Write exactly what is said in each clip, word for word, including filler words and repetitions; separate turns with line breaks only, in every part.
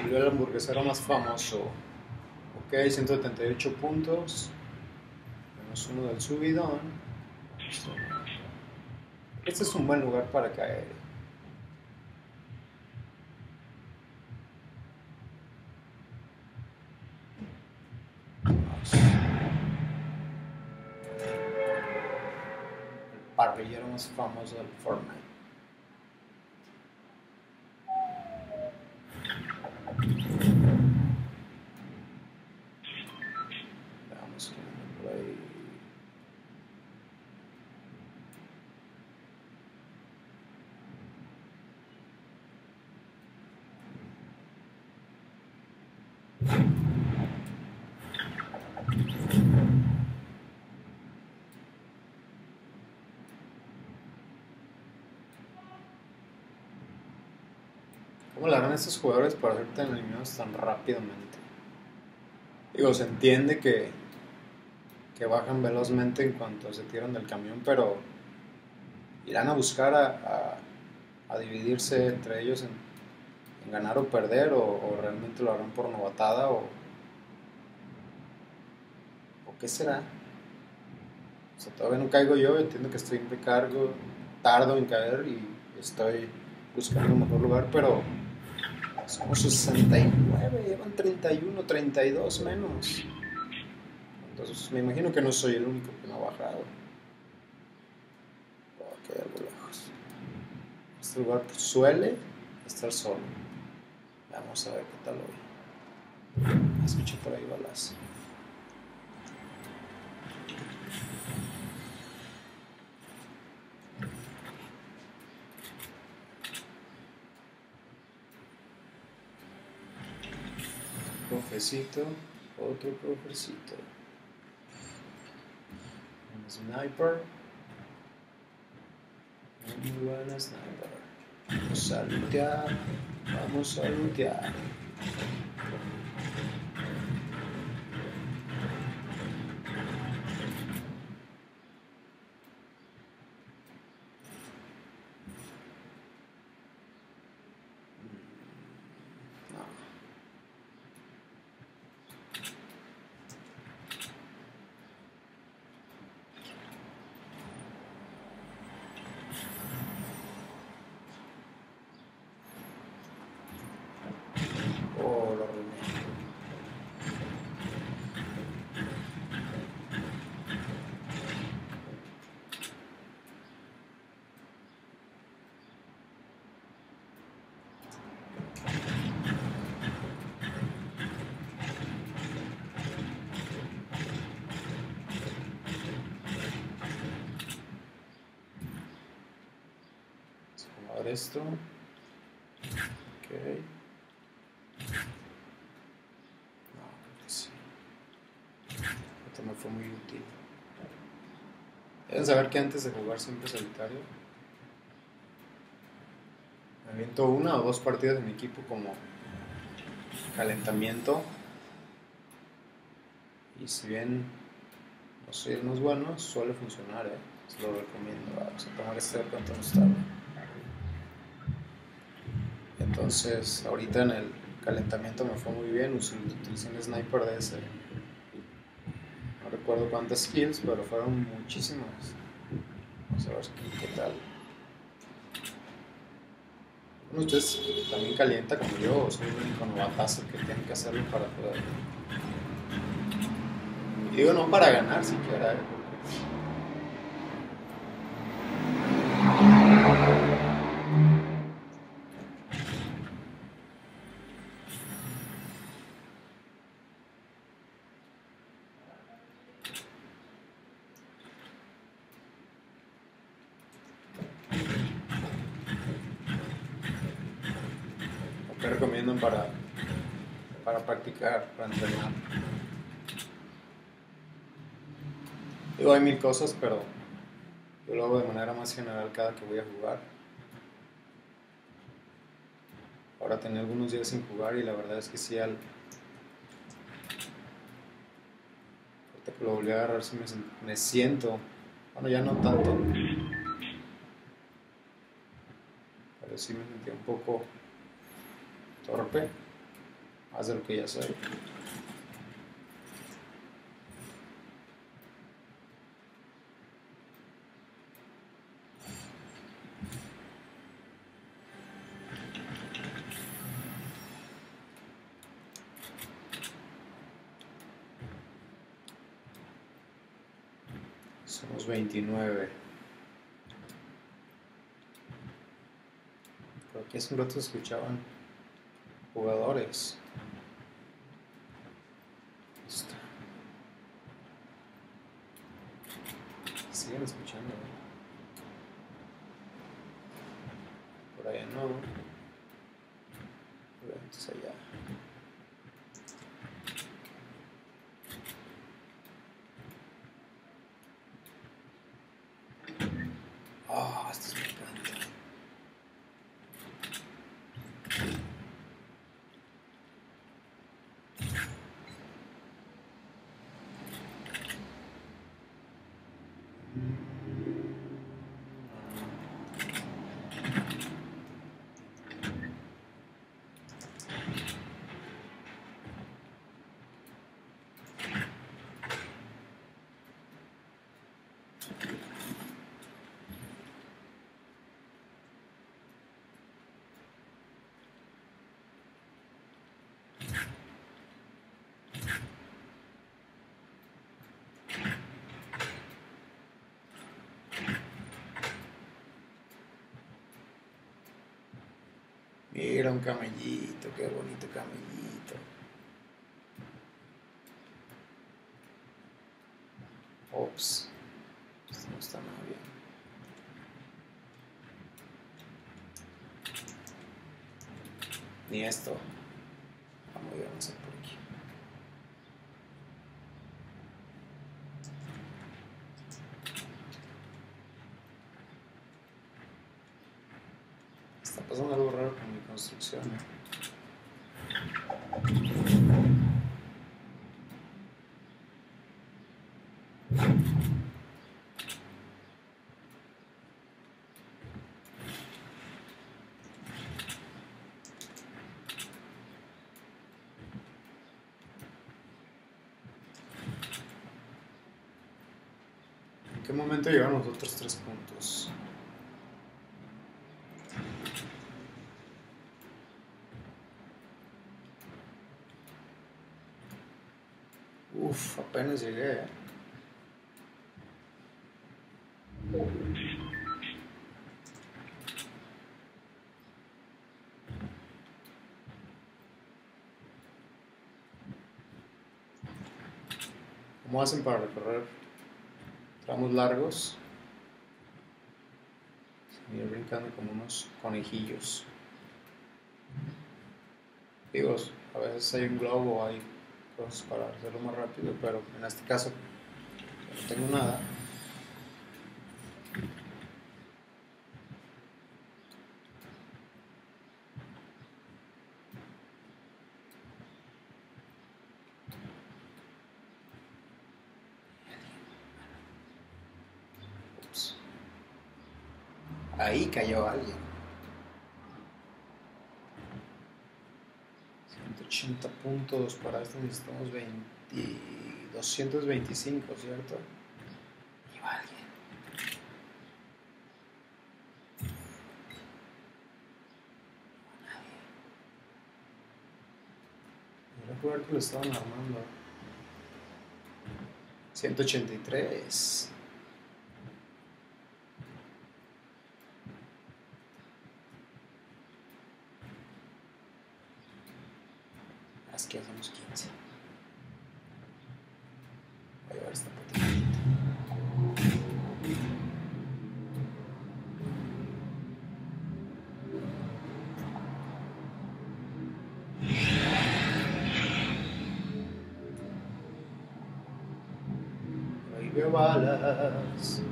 salió el hamburguesero más famoso. Ok, ciento setenta y ocho puntos. Menos uno del subidón. Este es un buen lugar para caer. Vamos. El parrillero más famoso del Fortnite. Veamos quién anda por ahí. ¿Cómo le harán estos jugadores para ser tan eliminados tan rápidamente? Digo, se entiende que, que bajan velozmente en cuanto se tiran del camión, pero irán a buscar a, a, a dividirse entre ellos en, en ganar o perder, o, o realmente lo harán por novatada, o, o qué será. O sea, todavía no caigo yo, entiendo que estoy en recargo, tardo en caer y estoy buscando un mejor lugar, pero somos sesenta y nueve, llevan treinta y uno, treinta y dos menos. Entonces me imagino que no soy el único que no ha bajado. Oh, queda algo lejos. Este lugar suele estar solo. Vamos a ver qué tal hoy. Escucho por ahí balas. Cofrecito, otro cofrecito. Un sniper. Muy buena sniper. Vamos a lootear. Vamos a lootear. Oh, lo arruiné. Vamos a ver esto. Ok. No, creo que sí. Esto me fue muy útil. Deben saber que antes de jugar siempre solitario, me aviento una o dos partidas de mi equipo como calentamiento. Y si bien no soy el más bueno, suele funcionar, ¿eh? Se lo recomiendo. Vamos a tomar este cuanto nos tarde. Entonces, ahorita en el calentamiento me fue muy bien. Utilicé un sniper de ese. No recuerdo cuántas kills, pero fueron muchísimas. Vamos a ver qué tal. Bueno, ustedes también calienta como yo, o soy el único novatazo que tienen que hacerlo para poder. Y digo, no para ganar siquiera, ¿eh? ¿Qué recomiendan para, para practicar, para entrenar? Digo, hay mil cosas, pero yo lo hago de manera más general cada que voy a jugar. Ahora tenía algunos días sin jugar y la verdad es que sí, al ahorita que lo volví a agarrar, sí me, me siento, bueno, ya no tanto, pero sí me sentía un poco torpe. más de lo que ya soy. Somos veintinueve. Por aquí hace un rato se escuchaban jugadores. Está. Siguen escuchando, ¿no? Por allá no. Por ahí, entonces allá. Oh, esto me encanta. Mira un camellito, qué bonito camellito. Ops, esto no está nada bien. Ni esto. Vamos a avanzar por aquí. Está pasando algo raro con mi construcción, ¿eh? ¿En qué momento llegaron los otros tres puntos? Uf, apenas llegué, ¿eh? ¿Cómo hacen para recorrer tramos largos? Se me ir brincando como unos conejillos. Digo, a veces hay un globo, hay cosas para hacerlo más rápido, pero en este caso no tengo nada. Ups. Ahí cayó alguien. ciento ochenta puntos, para esto necesitamos veinte, doscientos veinticinco, ¿cierto? Y va alguien. Era jugar que lo estaban armando. ciento ochenta y tres. Es que hacemos quince. Voy a llevar esta patita. Ahí veo balas.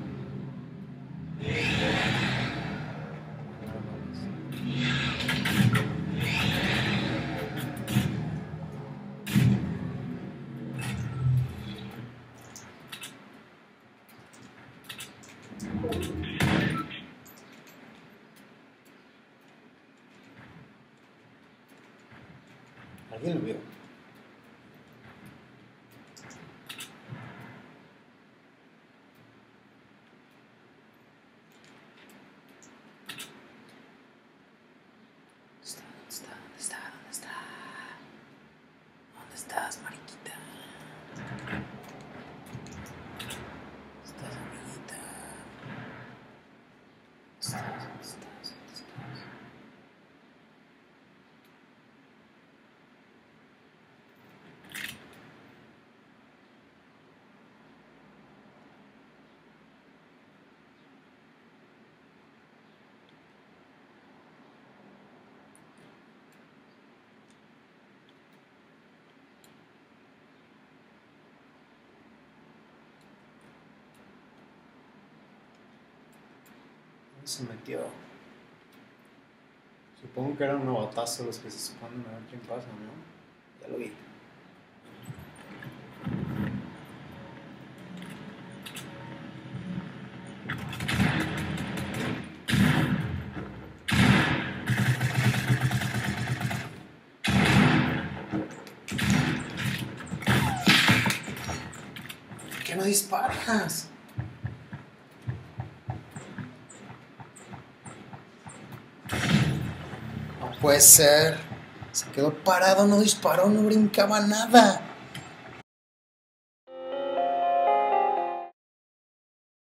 ¿Alguien lo vio? ¿Dónde está? ¿Dónde está? ¿Dónde está? ¿Dónde estás, mariquita? ¿Dónde estás, amiguita? ¿Dónde estás? ¿Dónde estás? ¿Dónde estás? Se metió. Supongo que eran novatazo los que se esconden a ver quién pasa, ¿no? Ya lo vi. ¿Por qué no disparas? Puede ser. Se quedó parado, no disparó, no brincaba nada.